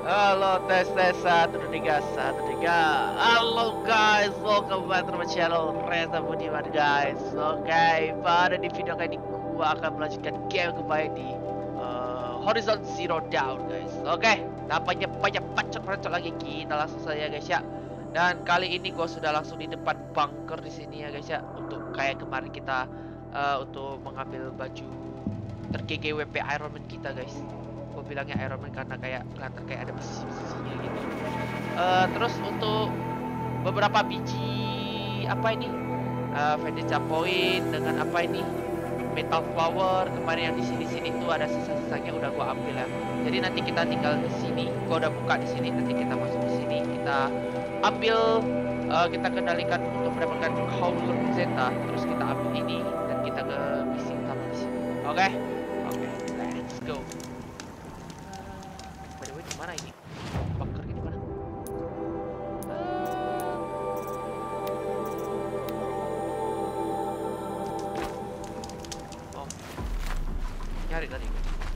Halo, tes tes 1 2 3 1 3. Halo guys, welcome back to my channel Reza Budiman guys. Oke, pada di video kali ini gua akan melanjutkan game kembali di Horizon Zero Dawn guys. Oke, nampaknya banyak bacot lagi, kita langsung saja guys ya. Dan kali ini gua sudah langsung di depan bunker di sini ya guys ya, untuk kayak kemarin kita untuk mengambil baju ter-GGWP Iron Man kita guys. Gue bilangnya Iron Man karena kayak kelihatan kayak ada besi-besinya gitu. Terus untuk beberapa biji apa ini Vendetta Point dengan apa ini Metal Flower kemarin yang di sini tuh ada sisa-sisanya udah gua ambil ya. Jadi nanti kita tinggal di sini. Gua udah buka di sini, nanti kita masuk di sini, kita ambil kita kendalikan untuk mendapatkan Howler Zeta. Terus kita ambil ini dan kita ke misi utama di sini. Oke, let's go. Mana ini? Bunker ini mana? Oh, nyari tadi.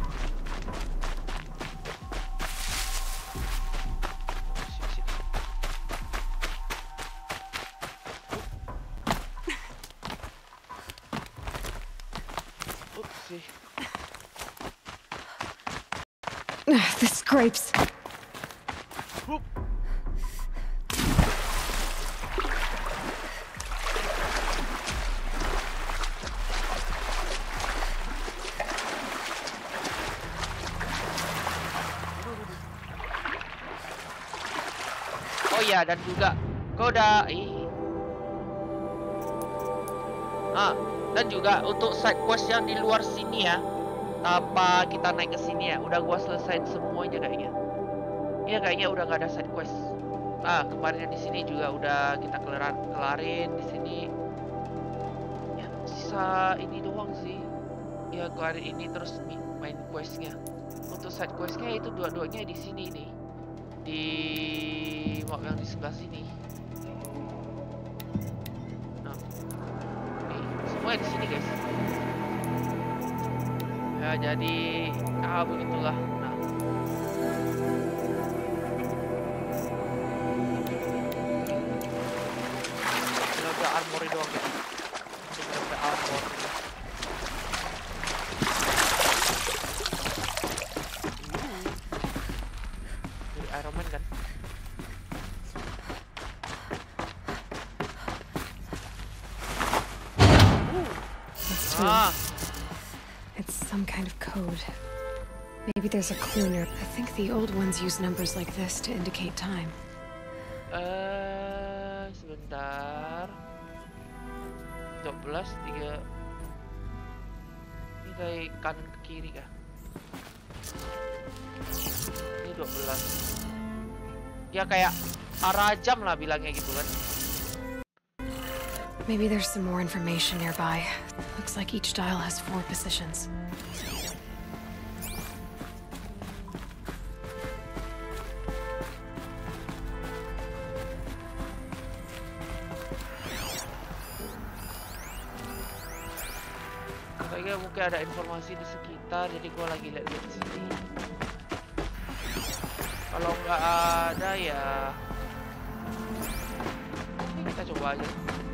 Oopsie. The scrapes. Whoop. Oh ya, dan juga kau udah dan juga untuk side quest yang di luar sini ya, tanpa kita naik ke sini ya, udah gua selesain semuanya kayaknya. Iya kayaknya udah nggak ada side quest. Kemarin yang di sini juga udah kita kelarin di sini. Ya, sisa ini doang sih. Ya kelarin ini terus main questnya. Untuk side questnya itu dua-duanya di sini nih. Di map yang di sebelah sini. Nah, nih semua di sini guys. Ya jadi begitulah. Nah, kita udah armor doang guys. Kita udah armor. Dari Iron Man kan. It's some kind of code. Maybe there's a clue near. I think the old ones use numbers like this to indicate time. Sebentar. 12 3. Ini dari kanan ke kiri kah? Ini 12. Ya kayak arah jam lah bilangnya gitu kan. Maybe there's some more information nearby. Looks like each dial has 4 positions. Kayaknya mungkin ada informasi di sekitar, jadi gua lagi lihat di sini. Kalau nggak ada ya kita coba aja.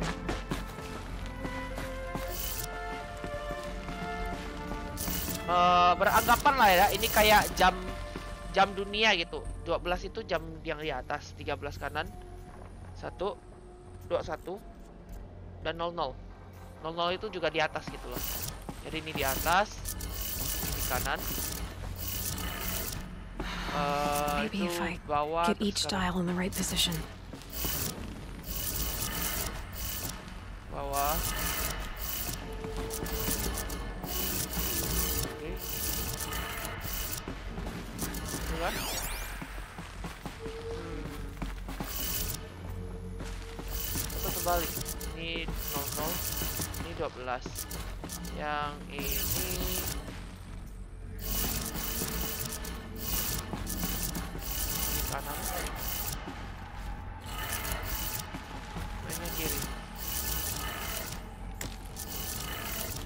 Beranggapan lah ya, ini kayak jam dunia gitu. 12 itu jam yang di atas, 13 kanan, 1, 21, dan 00. 00 itu juga di atas gitu loh. Jadi ini di atas, ini di kanan. Maybe if I bawah, get each dial in the right position. Bawah. Kan? Atau kebalik, ini 00, ini 12, yang ini di kanan, ini kiri.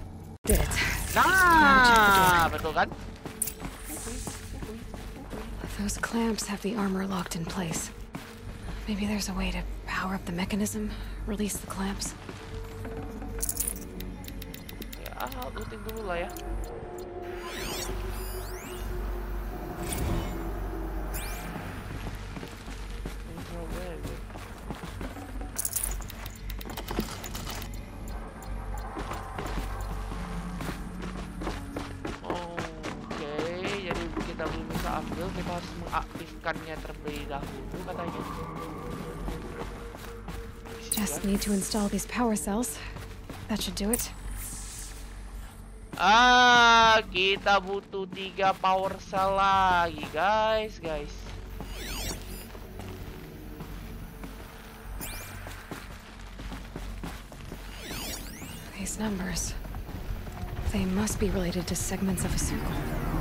Did it. Nah, betul kan? Those clamps have the armor locked in place. Maybe there's a way to power up the mechanism, release the clamps. Ya, looting dulu lah ya. Kita harus mengaktifkannya terlebih dahulu katanya. Just need to install these power cells. That should do it. Kita butuh 3 power cell lagi, guys. These numbers, they must be related to segments of a circle.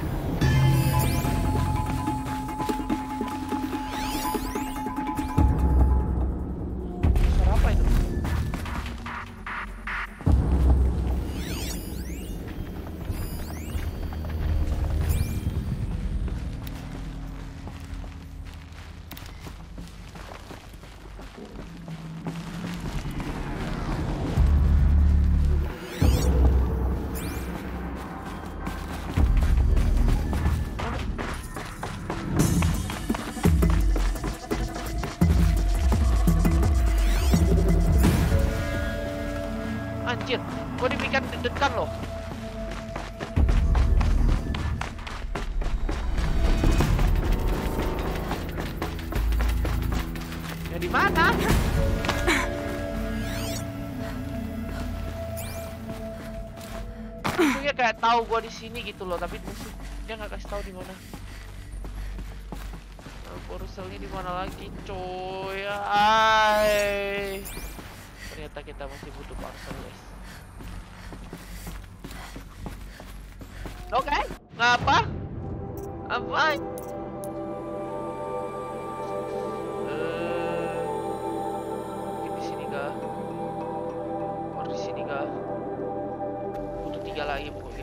Anjir, gue dibikin deg-degan loh. Ya di mana? Musuhnya kayak tahu gue di sini gitu loh, tapi musuhnya nggak kasih tahu di mana. Porselnya di mana lagi, coy? Ternyata kita masih butuh parcel, guys. Oke, ngapa? Apa? Mungkin di sini kah? Baru di sini kah? Butuh 3 lagi pokoknya.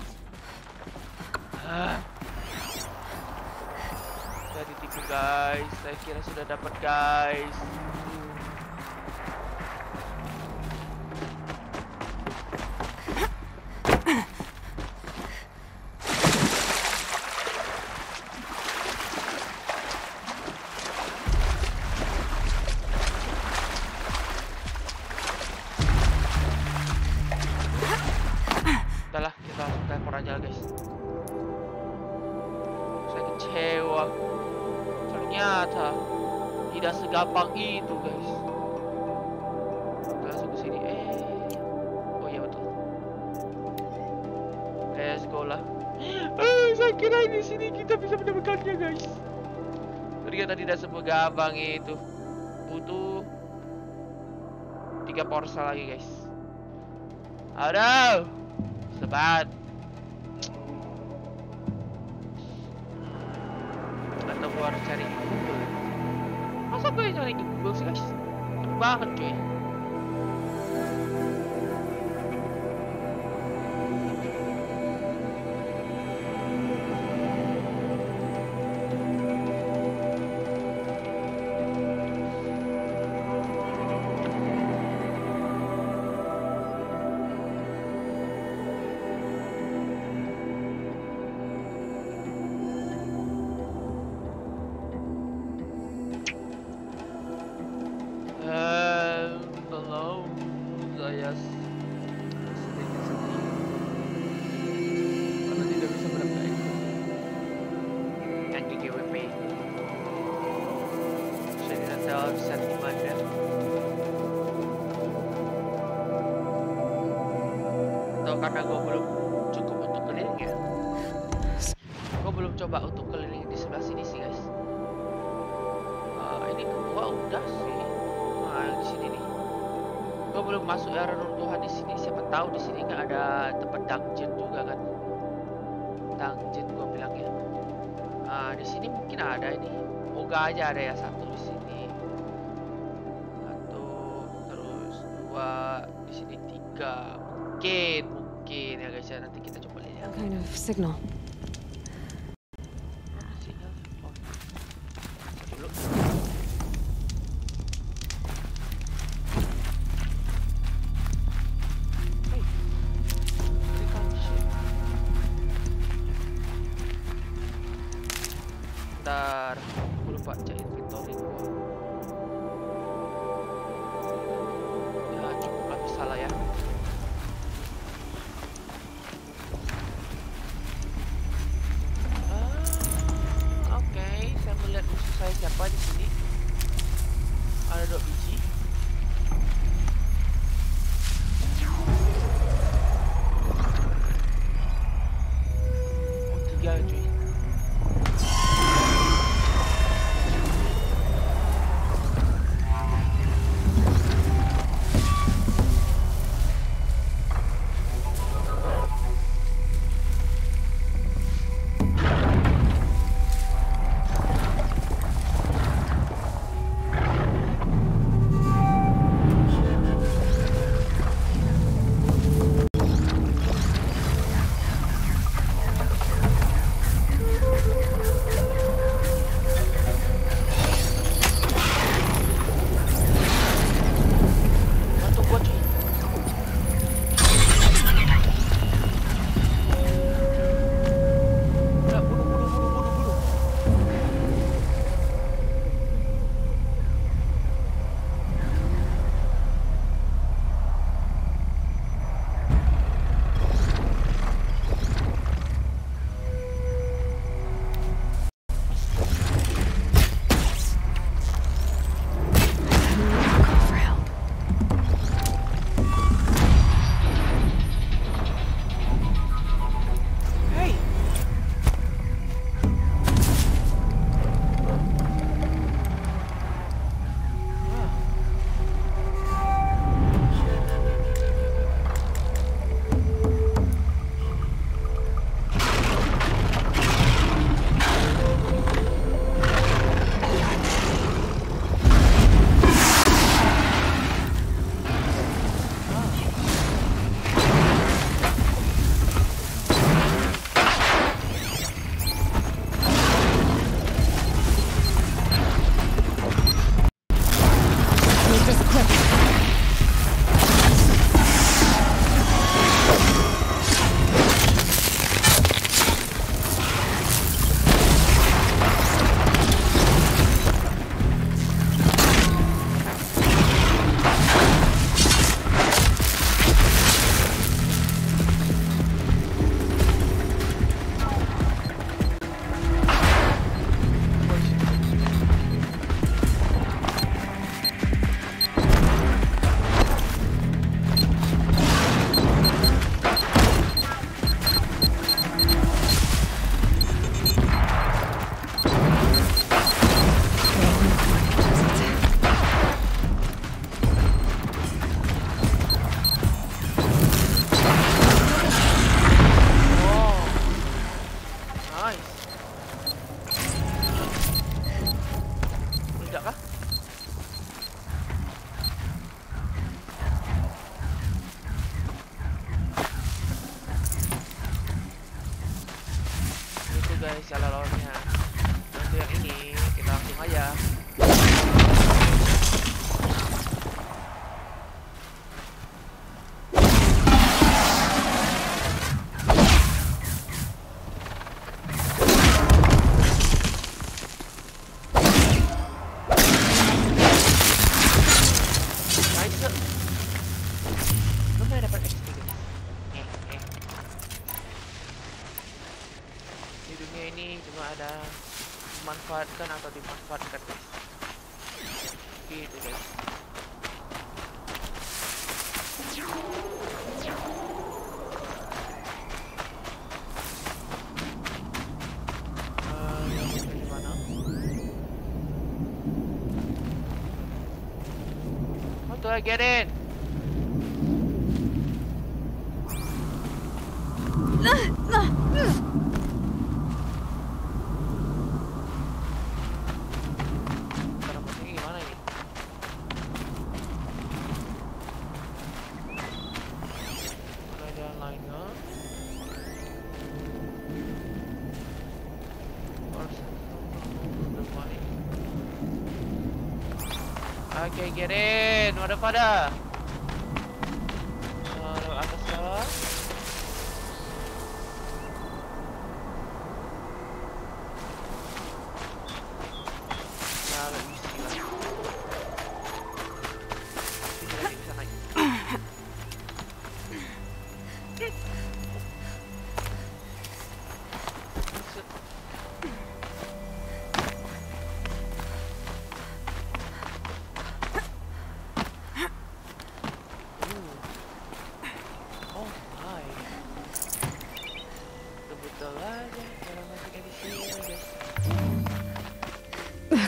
Sudah ditipu, guys. Saya kira sudah dapat, guys. Udahlah, kita langsung telepon aja, guys. Saya kecewa. Ternyata tidak segampang itu, guys. Kita langsung ke sini. Oh iya betul. Let's go lah. Saya kira di sini kita bisa mendapatkannya, guys. Ternyata tidak segampang itu. Butuh 3 porsel lagi, guys. Aduh, sebat. Atau gua harus cari di Google. Masa gue yang cari di Google sih, guys? Cepet banget, cuy. Karena gue belum cukup untuk keliling ya. Gue belum coba untuk keliling di sebelah sini sih, guys. Ini gua udah sih. Nah, yang di sini nih. Gue belum masuk area runtuhan di sini. Siapa tahu di sini nggak ada tempat dungeon juga kan? Dungeon gue bilang ya. Di sini mungkin ada ini. Moga aja ada ya, 1 di sini. 1, terus 2 di sini, 3. Mungkin ya, guys ya, nanti kita coba lihat. Kind of signal. Sinyal. Oh. Bentar, aku lupa cek inventory gua. Ya cukup lah, bisa lah ya. Oke, saya melihat musuh saya siapa di sini. Ada 2 biji. Oh, 3 cuy. guys cara lawannya. Untuk yang ini kita langsung aja. Manfaatkan atau dimanfaatkan guys, gitu guys. Yang mana? How do I get in? Oke, get in. Waduh pada. Lewat atas bawah.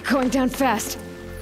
Going down fast.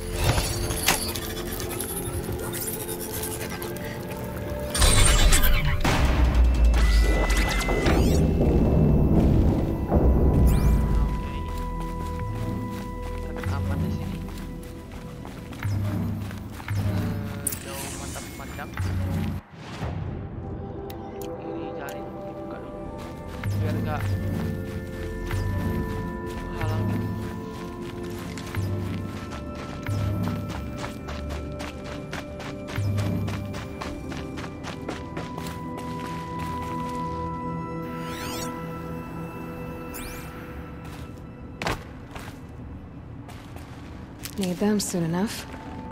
Need them soon enough.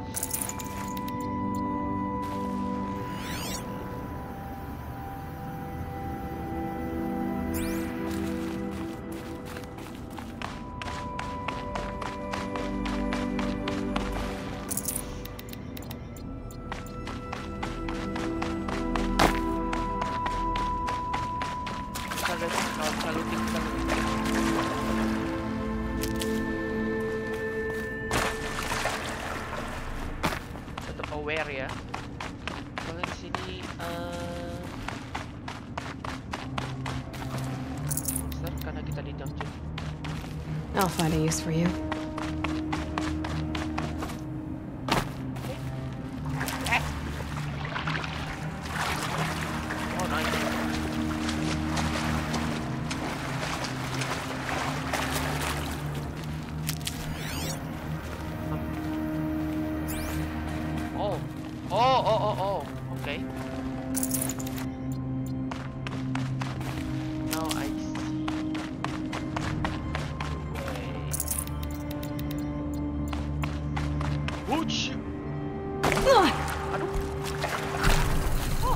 Ya. Kalau di sini monster karena kita di dungeon. I'll find a use for you. Oh nice. Oh, okay. Now I see. Okay. Ouch! Aduh. Oh.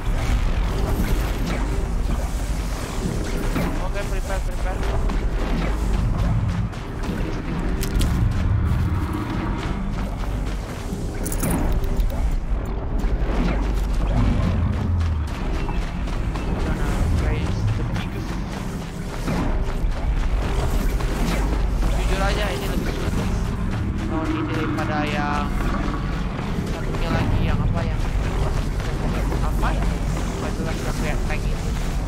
prepare. yang satunya lagi yang apa yang apa ya? Nggak jelas yang kayak tank itu.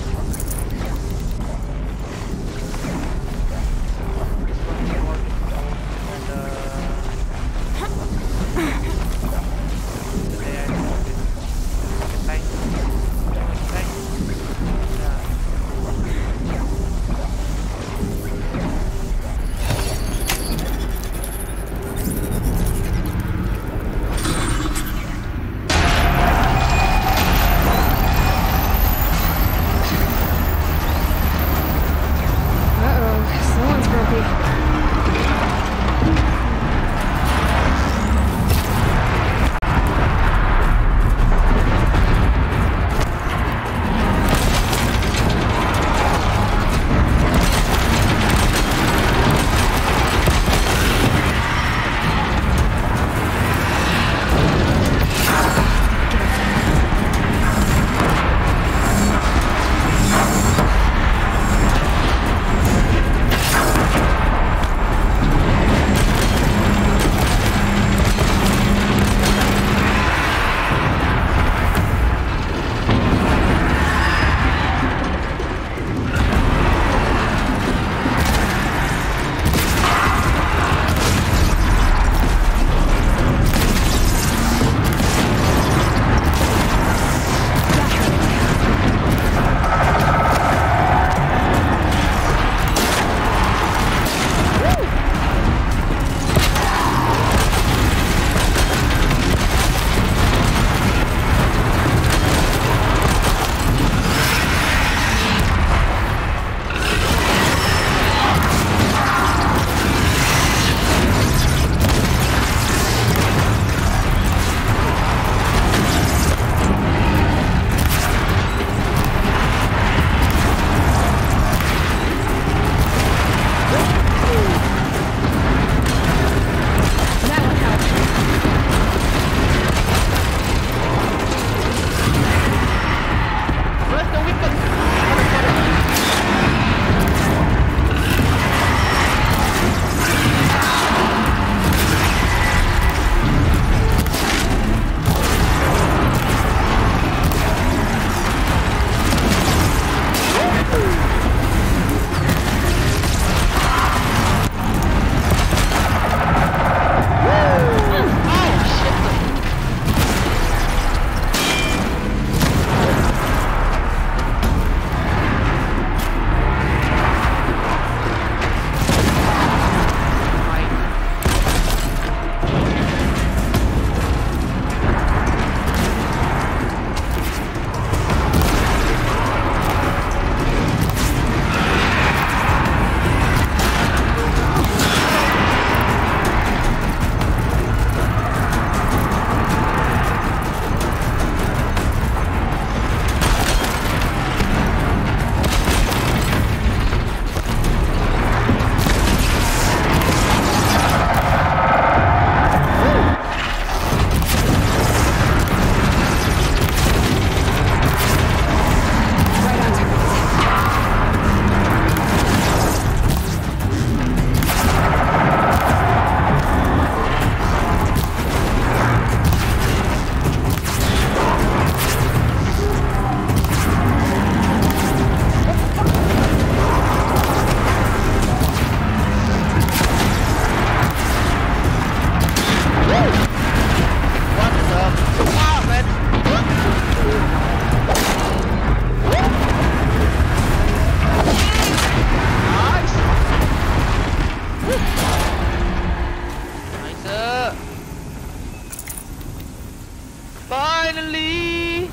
Finally!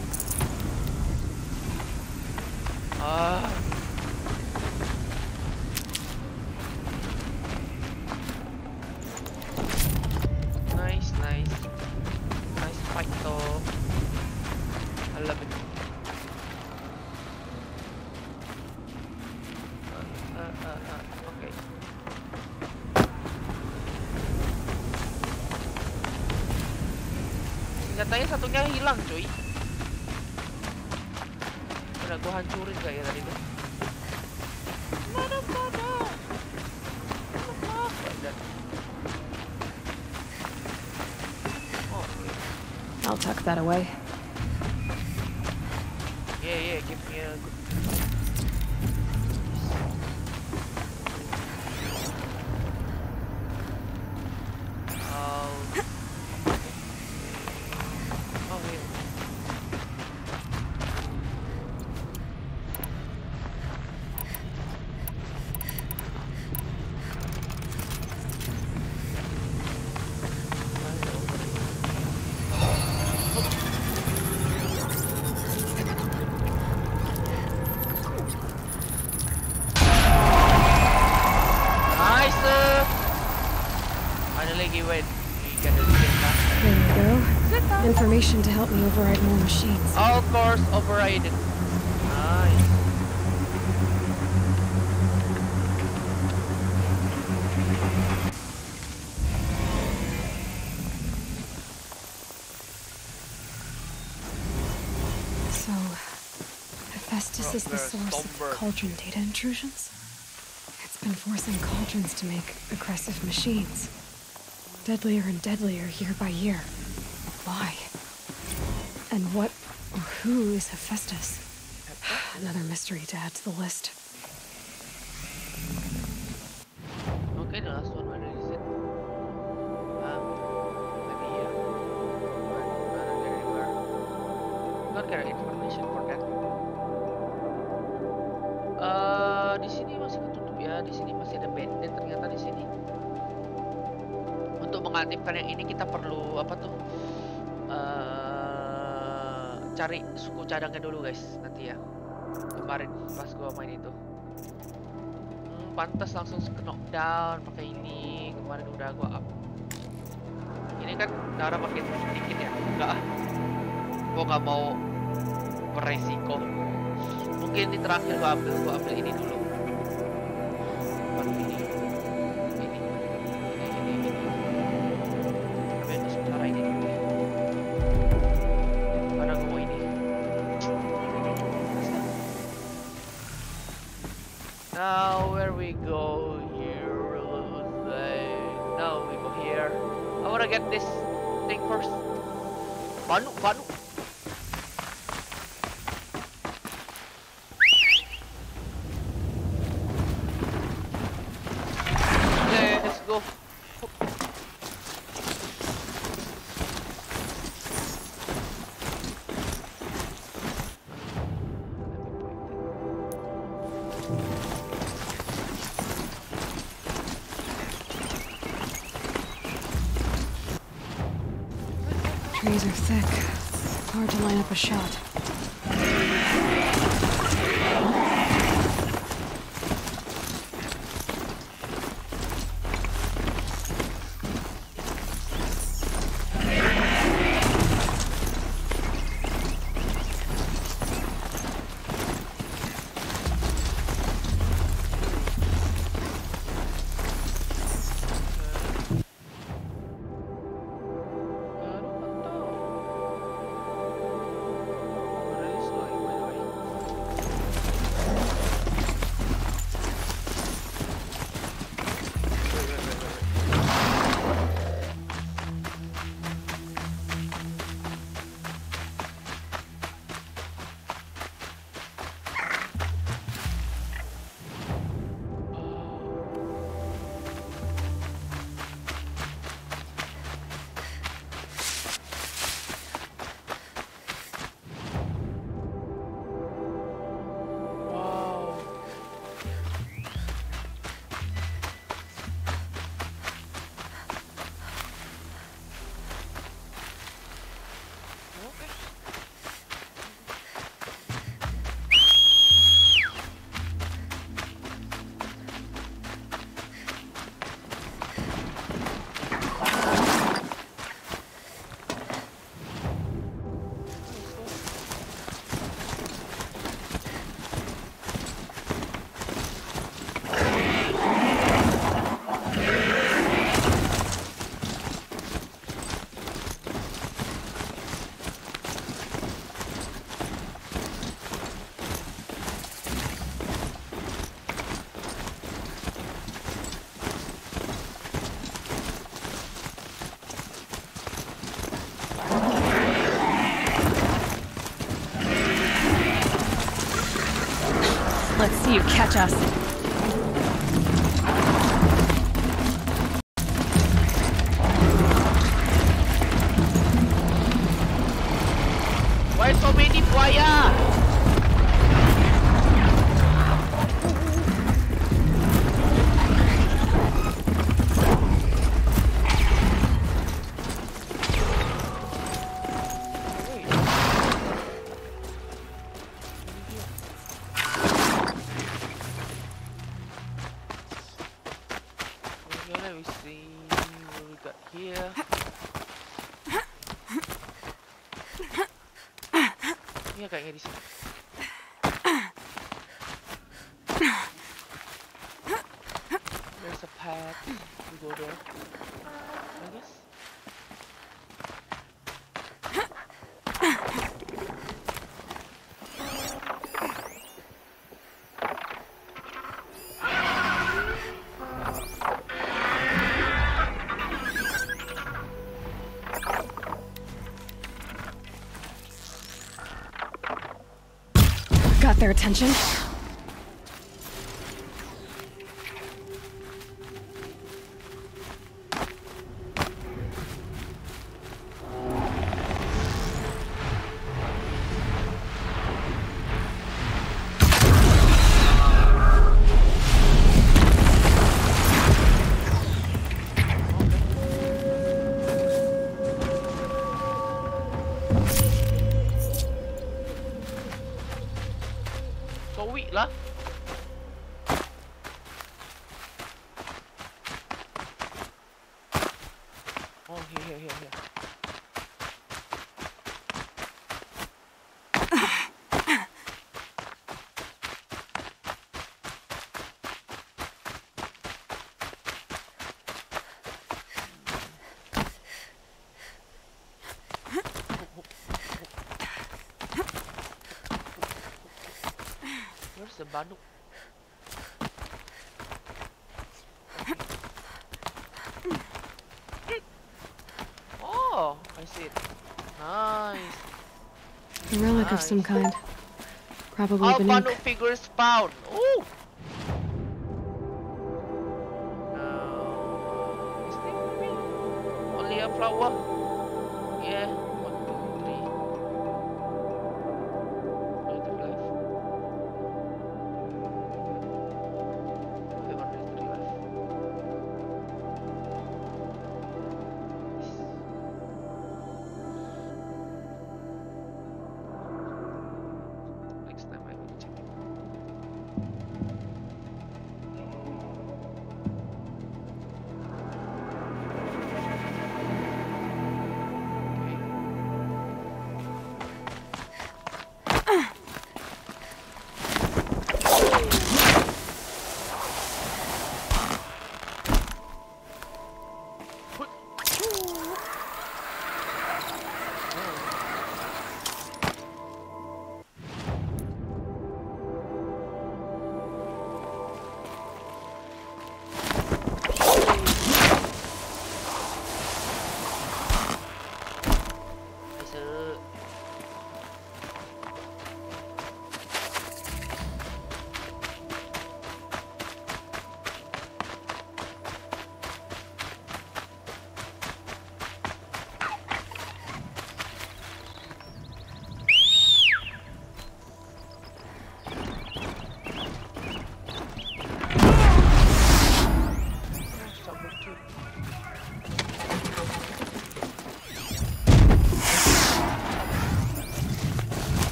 Nice, nice. Nice fight though. I love it. Okay. Senjatanya satunya hilang cuy. Udah gua hancurin gak ya tadi tuh? Mana? I'll tuck that away. Yeah, give me a good. Oh, wait. There you go. Information to help me override more machines. Of course, override. Nice. So, Hephaestus is the source of the cauldron data intrusions? It's been forcing cauldrons to make aggressive machines. Deadlier and deadlier year by year. Why? And what or who is Hephaestus? Another mystery to add to the list. Okay, the last one, where is it? Maybe here. Not get information for that. Di sini masih ketutup ya. Di sini masih ada bandit ternyata di sini. Untuk mengaktifkan yang ini kita perlu apa tuh? Cari suku cadangnya dulu guys nanti ya. Kemarin pas gua main itu. Pantas langsung ke knockdown pakai ini. Kemarin udah gua up. Ini kan darah makin sedikit ya. Enggak ah. Gua nggak mau beresiko. Mungkin di terakhir gua ambil ini dulu. Baru ini. Tapi itu sementara ini dulu ya. Karena gua mau ini. Now where we go here? Now we go here. I wanna get this thing first. Banu. Let's go. Trees are thick. Hard to line up a shot. see you catch us. Why so many buaya? Let me see what we got here. Iya kayaknya di sini. There's a path. We go there. I guess. Got their attention. Kowi lah. Oh, here. Where's the banduk? Oh, I see it. Nice. A relic of some kind. Probably All beneath. banduk figures found. Ooh. Is this maybe only a flower? Yeah. 1, 2, 3. Negative life. Okay, 1, 2, 3 life. Next time I will check it.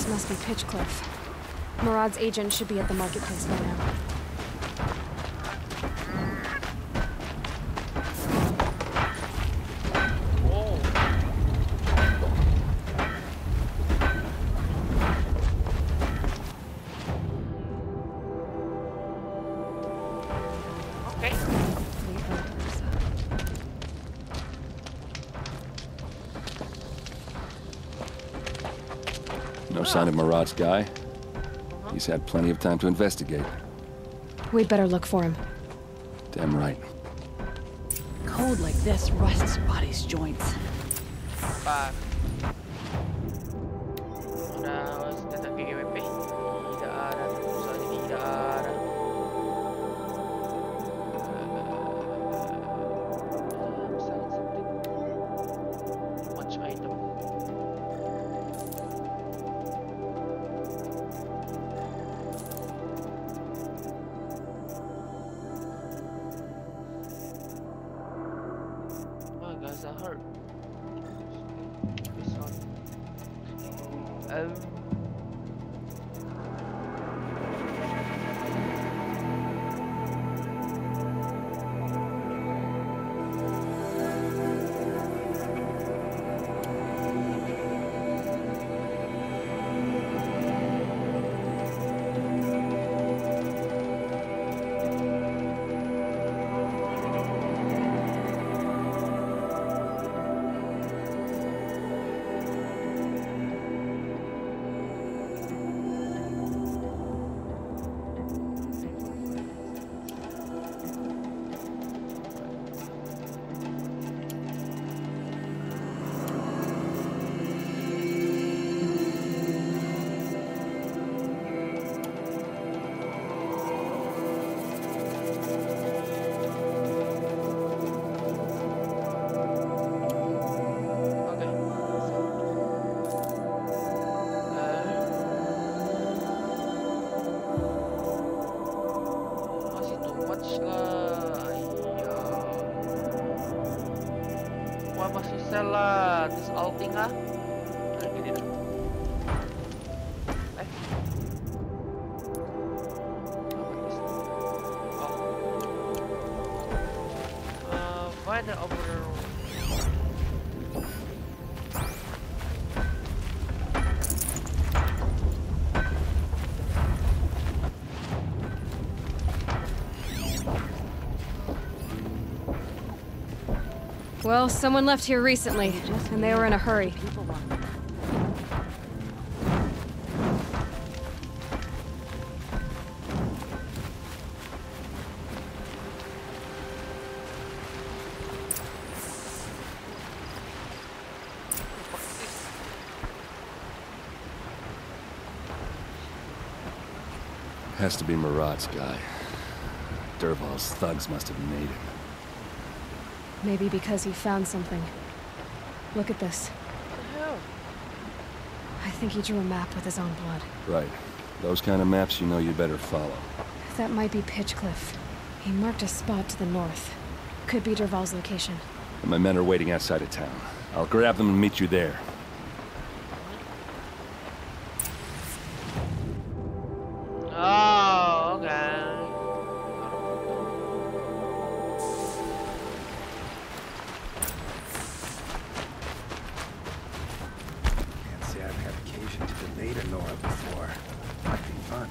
This must be Pitchcliff. Murad's agent should be at the marketplace by now. No sign of Murad's guy? He's had plenty of time to investigate. We'd better look for him. Damn right. Code like this rusts body's joints. Pak. Udah, tetap GGWP. Tidak ada, tentu saja tidak ada. Much item. Gaza hurt. This one. Lah, terus outing ah. Gini dah. Why the overrun? Well, someone left here recently, and they were in a hurry. Has to be Murad's guy. Dervahl's thugs must have made him. Maybe because he found something. Look at this. What the hell? I think he drew a map with his own blood. Right. Those kind of maps you know you better follow. That might be Pitchcliff. He marked a spot to the north. Could be Dervahl's location. And my men are waiting outside of town. I'll grab them and meet you there. Oh, okay. Can't say I've had occasion to debate a Nora before. Might be fun.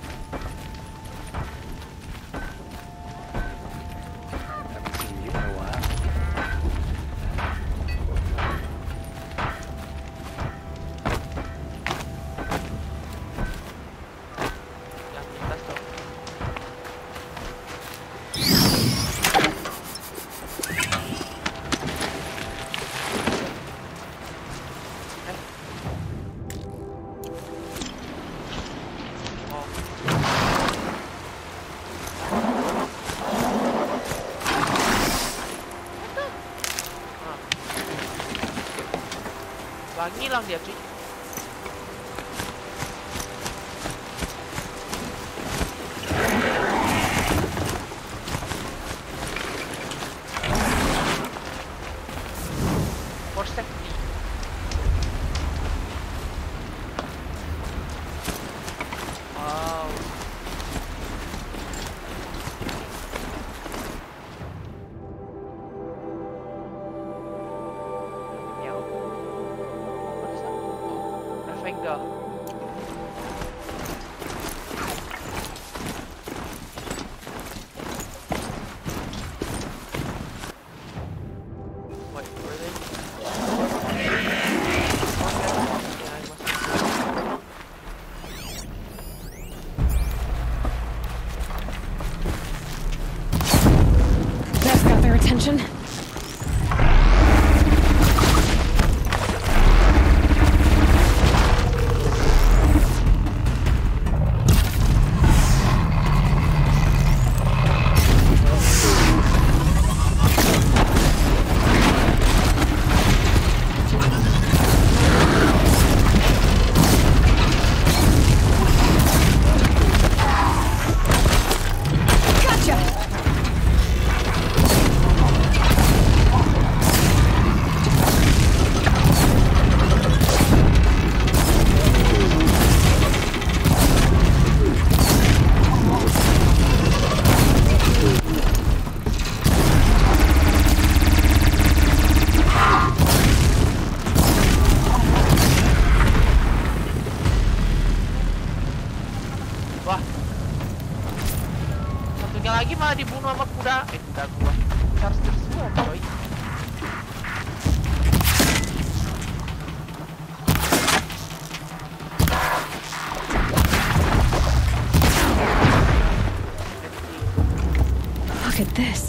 Haven't seen you in a while. Ngilang dia cuy. For safety. finger. Wait, where are they? That's got their attention. Wah, satunya lagi malah dibunuh sama kuda. Kuda gua. Kita harus terus semua, coy. Look at this.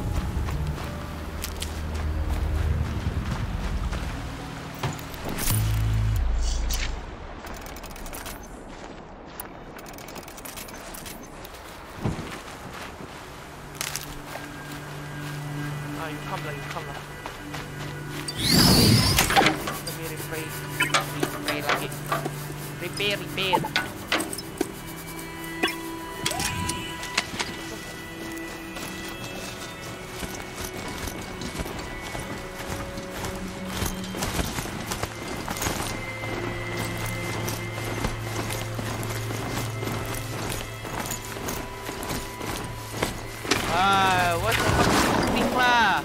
Ayo, come lah. Lebih replay lagi. Repair. What's the fucking thing lah?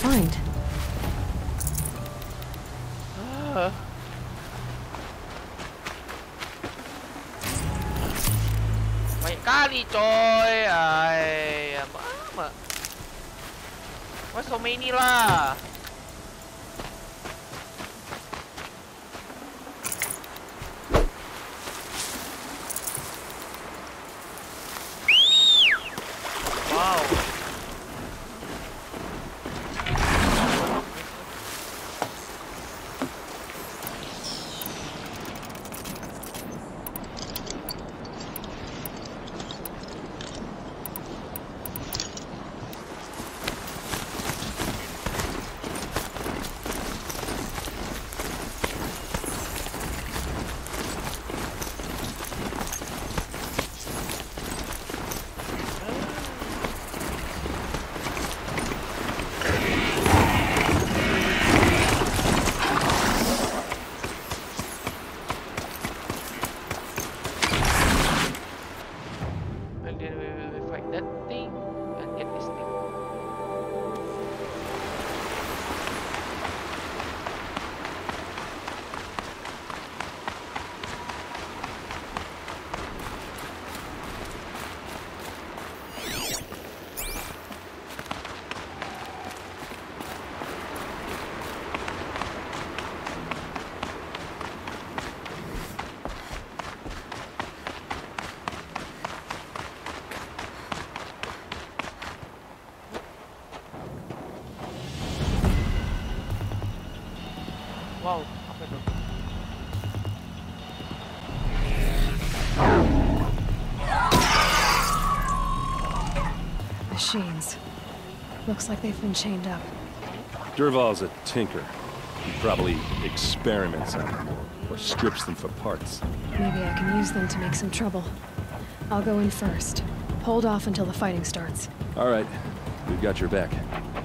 find? Banyak kali coy. Ay, apa? Why so many lah? Wow. Wow, apa itu? Machines. Looks like they've been chained up. Durval's a tinker. He probably experiments on them or strips them for parts. Maybe I can use them to make some trouble. I'll go in first. Hold off until the fighting starts. All right, we've got your back.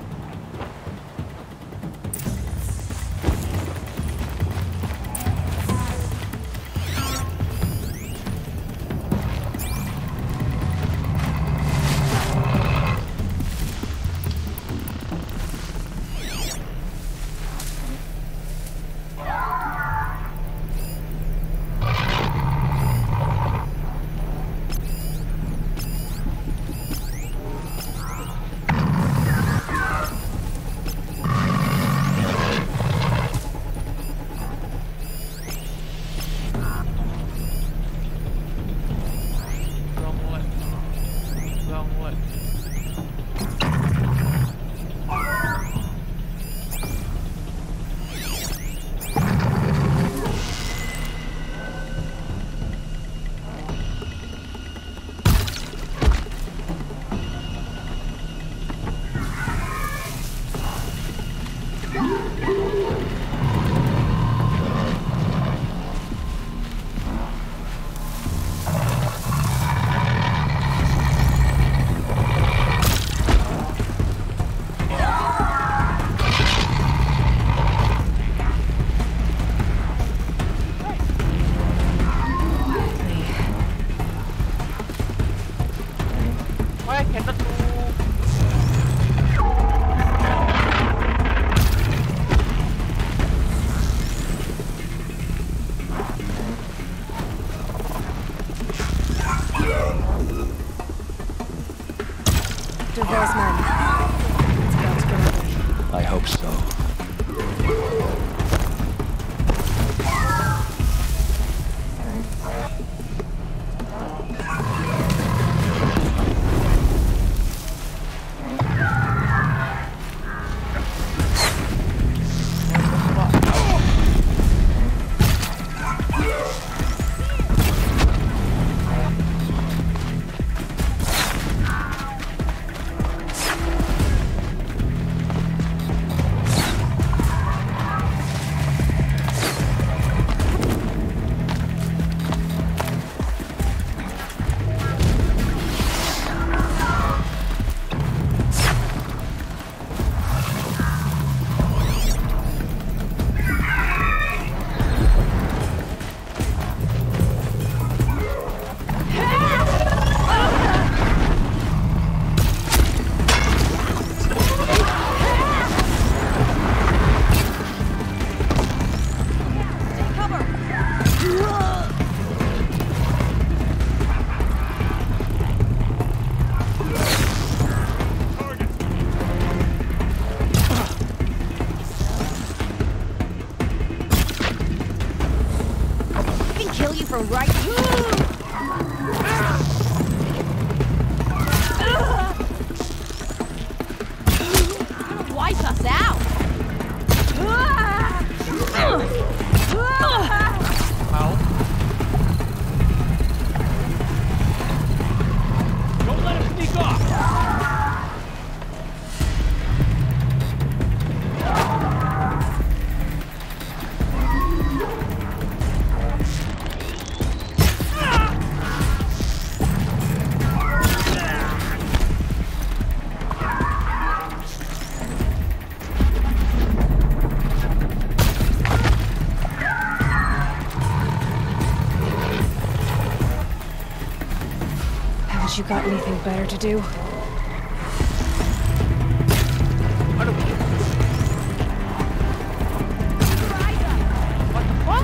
Durval's men. It's about to get ugly. I hope so. Haven't you got anything better to do? Aduh. What the fuck?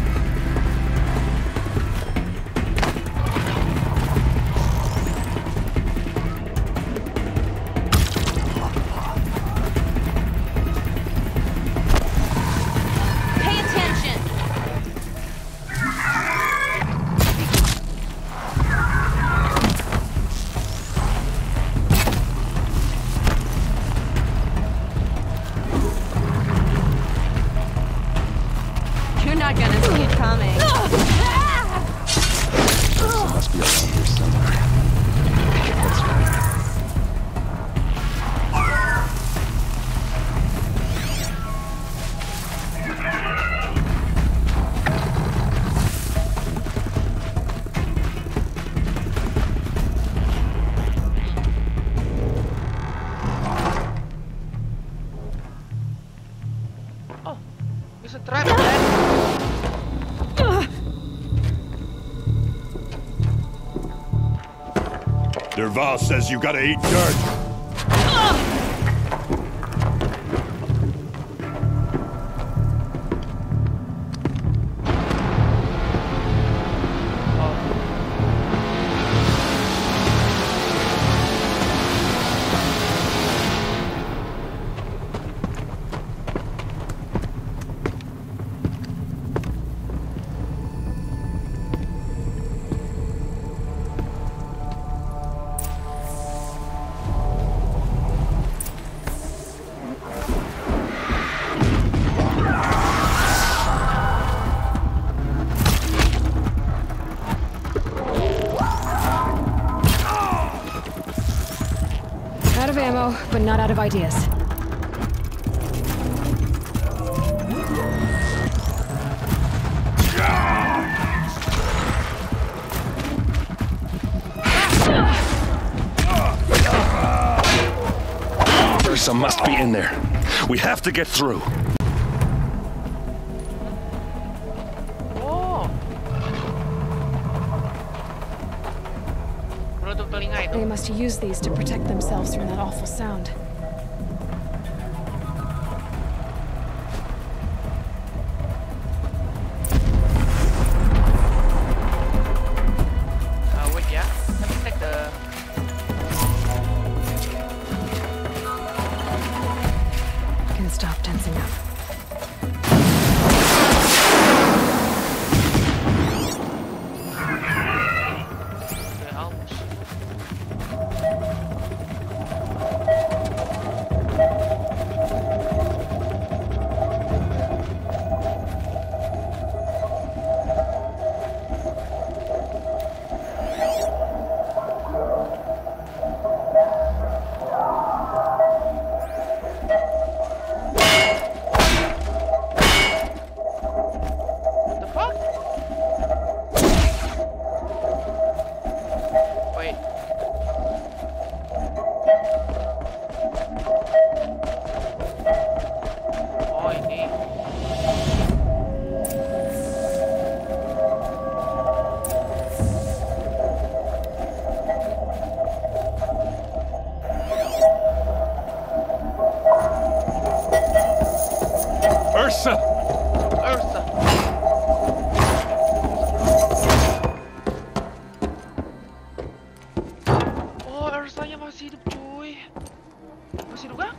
Pay attention! You're not gonna see it coming. It must be around here somewhere. That's right. Oh, it's a trap, man. Derval says you gotta eat dirt. Out of ammo, but not out of ideas. Ursa must be in there. We have to get through. Oh. Penutup telinga itu. They must use these to protect themselves from that awful sound. Wait ya. Let me take the. Can stop tensing up. Okay, almost. What the fuck? Wait. Oh, ini. Ursa! Ursa. Oh, Ursanya masih hidup, cuy. Masih hidup kah?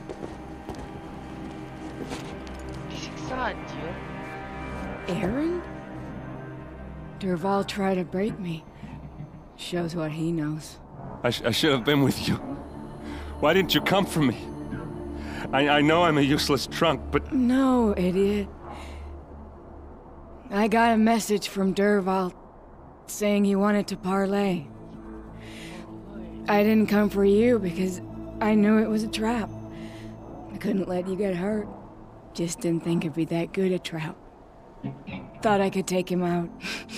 Disiksa anjir. Erend? Derval tried to break me. Shows what he knows. I should have been with you. Why didn't you come for me? I know I'm a useless trunk, but No, idiot. I got a message from Derval saying he wanted to parlay. I didn't come for you because I knew it was a trap. I couldn't let you get hurt. Just didn't think it'd be that good a trap. Thought I could take him out.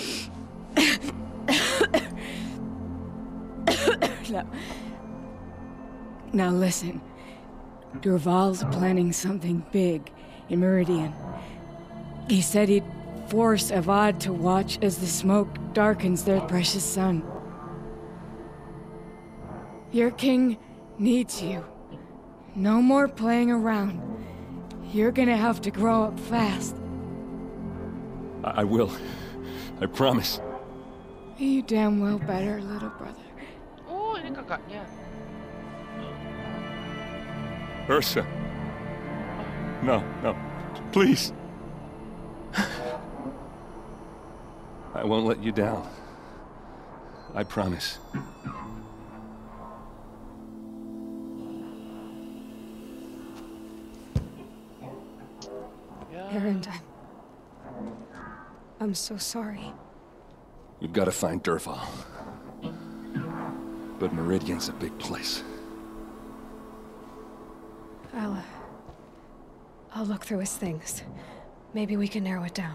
Now listen. Derval's planning something big in Meridian. He said he'd force Avad to watch as the smoke darkens their precious sun. Your king needs you. No more playing around. You're gonna have to grow up fast. I will. I promise. You damn well better, little brother. Oh, ini kakaknya. Ursa. No, no. Please. I won't let you down. I promise. Erend, I'm so sorry. We've got to find Dervahl. But Meridian's a big place. I'll look through his things. Maybe we can narrow it down.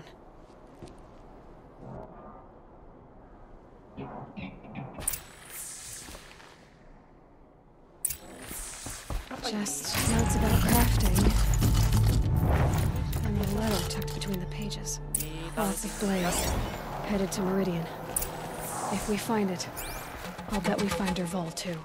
Just notes about crafting. And a letter tucked between the pages. Lots of blaze. Headed to Meridian. If we find it, I'll bet we find Dervahl too.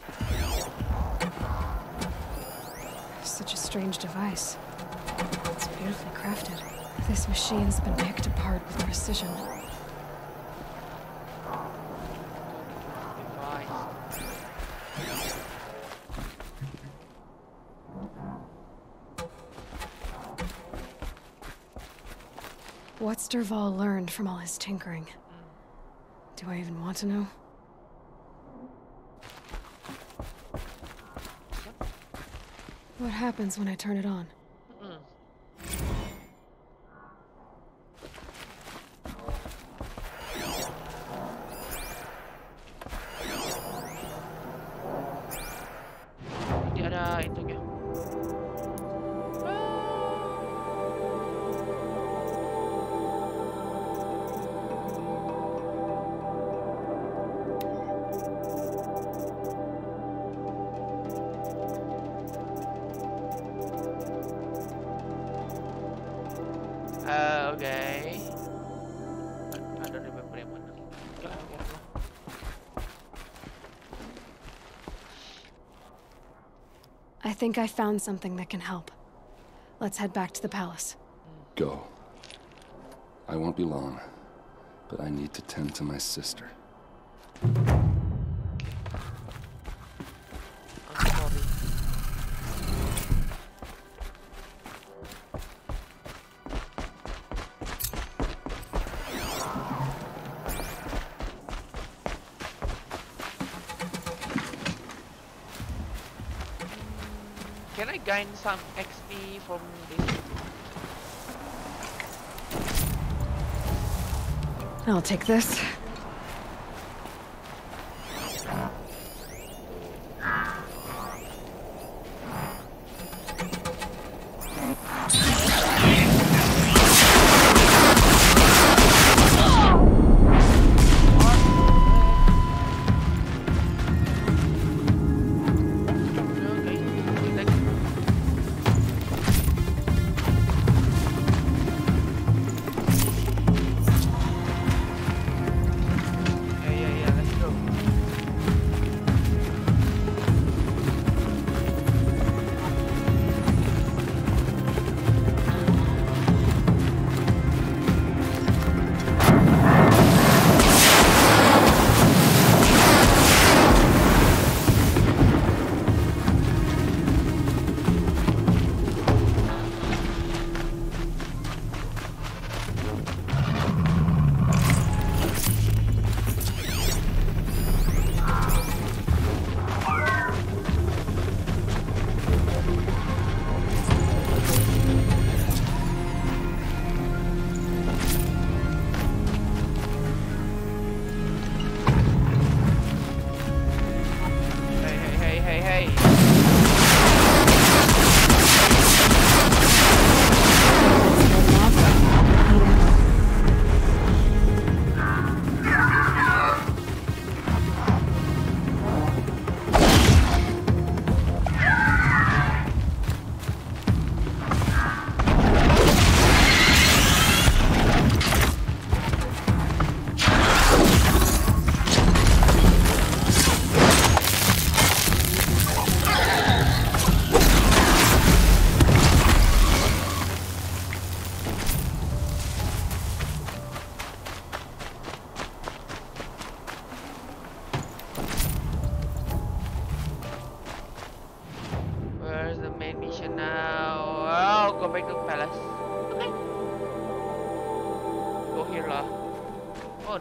Such a strange device. It's beautifully crafted. This machine's been picked apart with precision. What's Dervahl learned from all his tinkering? Do I even want to know? What happens when I turn it on? Hindi ada itunya. Okay. I don't remember yang mana. I think I found something that can help. Let's head back to the palace. Go. I won't be long, but I need to tend to my sister. I'm sorry. Can I gain some XP from this? I'll take this.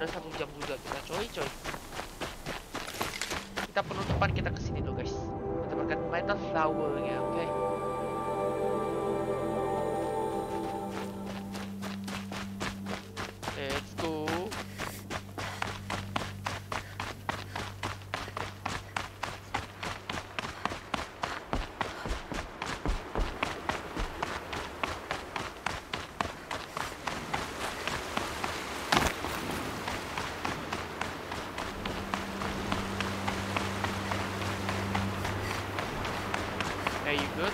udah 1 jam juga kita coy. Kita penutupan kita kesini dulu guys. Kita makan metal flower-nya, oke? Let's go. Are you good?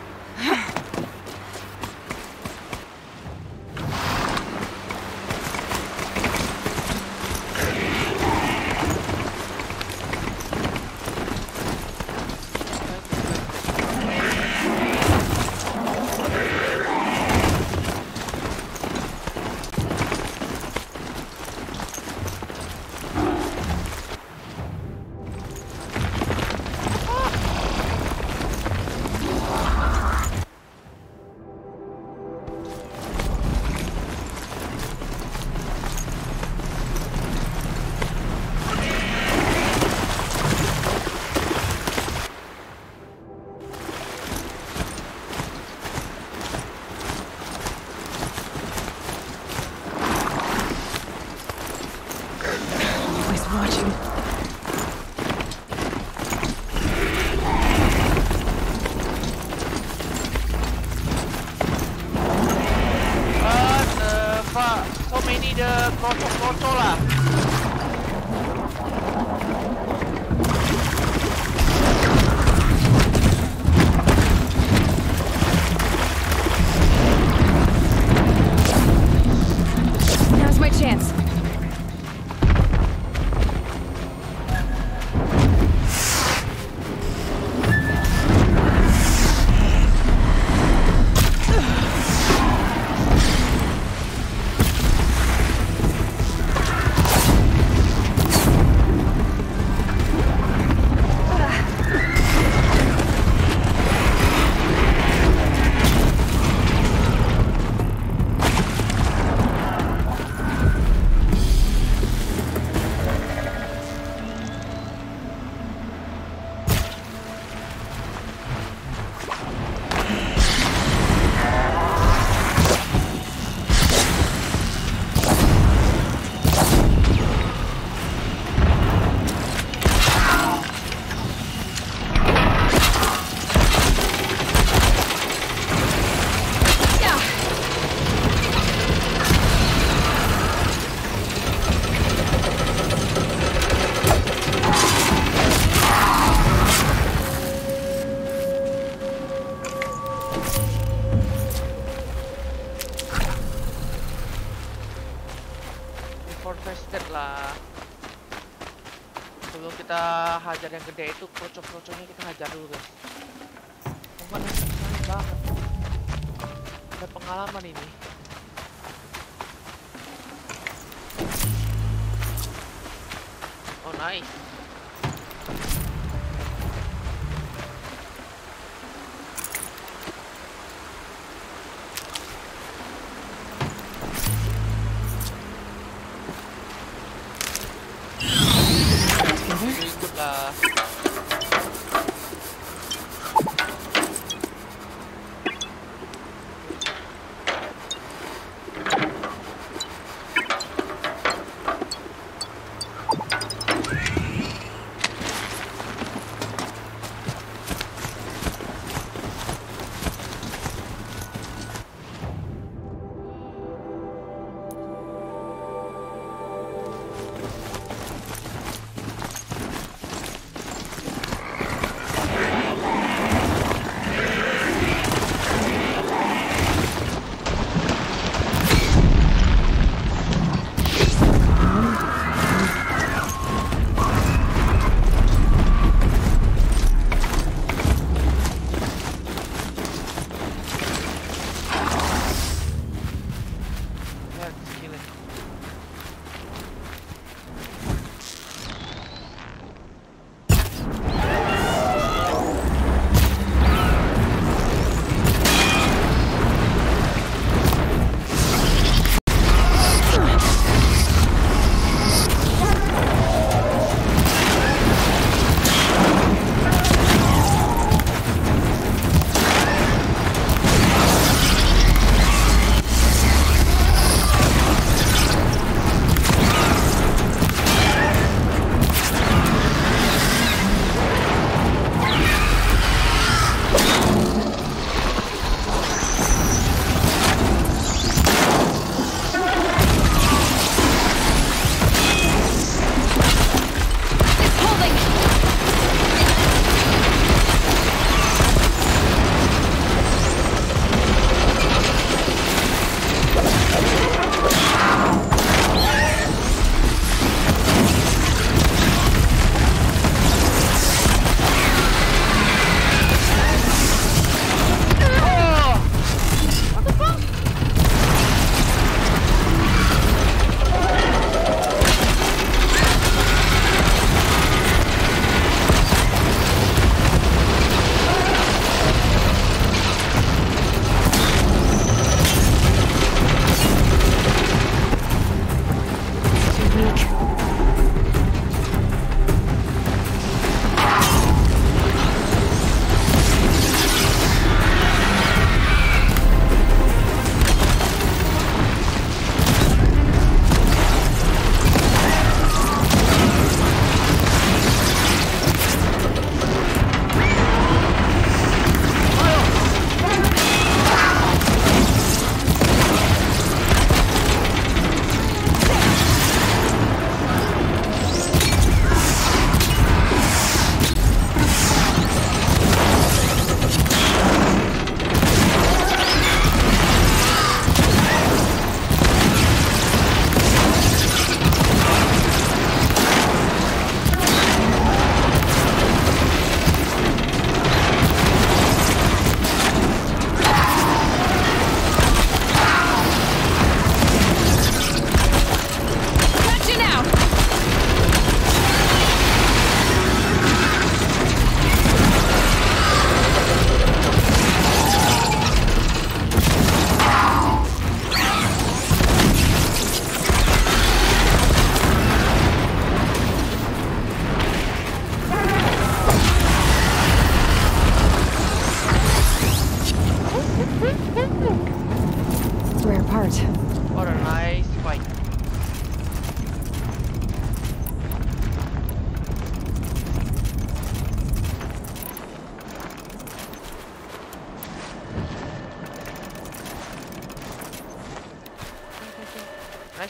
Kroco lah. Now's my chance. Lah sebelum kita hajar yang gede itu, kroco-kroconya kita hajar dulu guys. Pokoknya sayang banget, ada pengalaman ini. Oh nice. Ikut lah.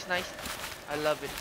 Nice, nice. I love it.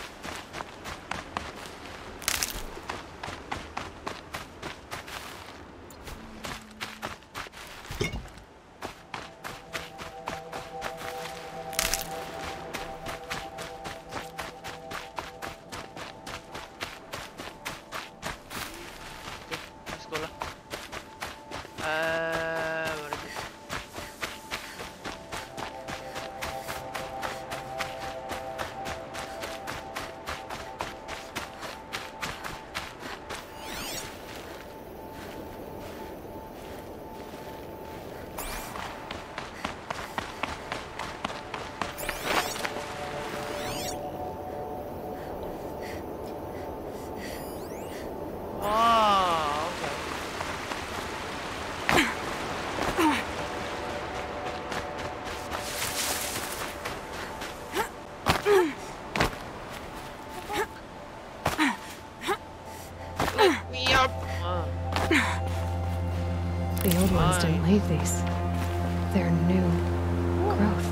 The old ones didn't leave these. They're new growth.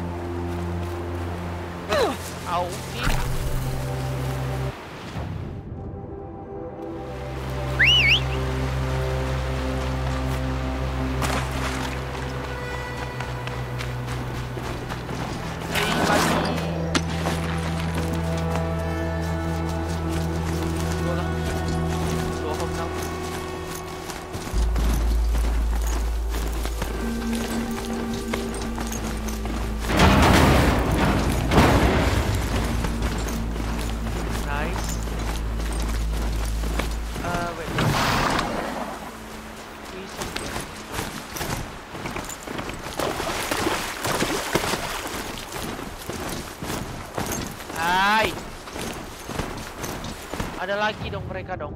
Ada lagi dong mereka dong.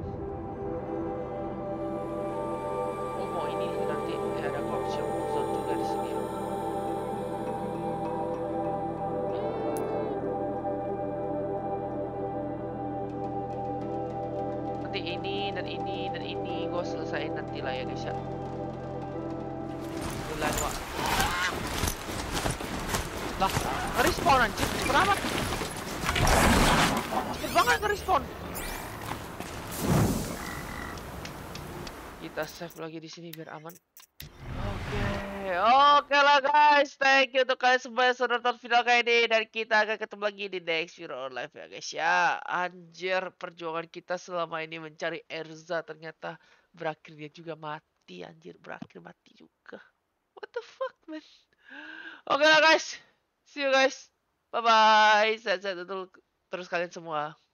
Oh, mau ini nanti ada corruption zone juga di sini. Nanti ini dan ini dan ini gue selesaiin nanti lah ya guys ya. Bulan Wak. Lah, nge-respawn anjir. Kenapa? Cepet banget nge-respawn. Kita save lagi di sini biar aman. Oke lah guys, thank you untuk kalian semua yang sudah nonton video kali ini, dan kita akan ketemu lagi di next video live ya guys ya. Anjir, perjuangan kita selama ini mencari Erza ternyata berakhir dia juga mati, anjir, berakhir mati juga. What the fuck man. Oke lah guys, see you guys, bye bye. Sehat-sehat terus kalian semua.